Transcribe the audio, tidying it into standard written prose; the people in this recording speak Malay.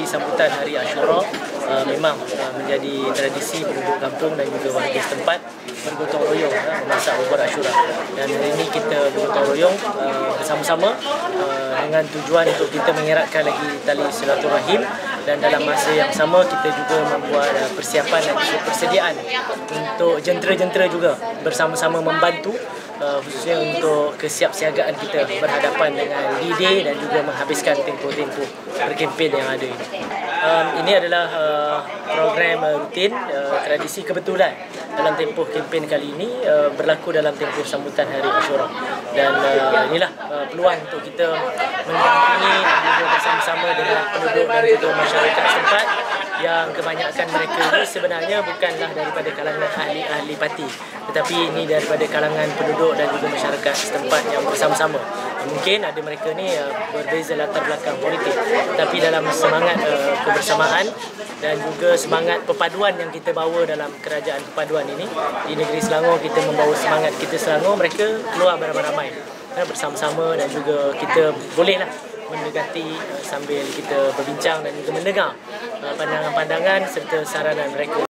sambutan Hari Ashura memang menjadi tradisi penduduk kampung dan juga warga setempat bergotong royong memasak bubur Ashura. Dan hari ini kita bergotong royong bersama-sama dengan tujuan untuk kita mengeratkan lagi tali silaturahim, dan dalam masa yang sama kita juga membuat persiapan dan juga persediaan untuk jentera-jentera juga bersama-sama membantu khususnya untuk kesiapsiagaan kita berhadapan dengan D-Day dan juga menghabiskan tempoh-tempoh berkempen yang ada ini. Ini adalah program rutin tradisi kebetulan dalam tempoh kempen kali ini berlaku dalam tempoh sambutan Hari Ashura, dan inilah peluang untuk kita mendampingi dan juga bersama-sama dengan penduduk dan juga masyarakat setempat yang kebanyakan mereka ini sebenarnya bukanlah daripada kalangan ahli-ahli parti, tetapi ini daripada kalangan penduduk dan juga masyarakat setempat yang bersama-sama. Mungkin ada mereka ni berbeza latar belakang politik, tapi dalam semangat kebersamaan dan juga semangat perpaduan yang kita bawa dalam kerajaan perpaduan ini di negeri Selangor, kita membawa semangat kita Selangor, mereka keluar beramai-ramai bersama-sama, dan juga kita bolehlah mendekati sambil kita berbincang dan juga mendengar pandangan-pandangan serta saranan mereka.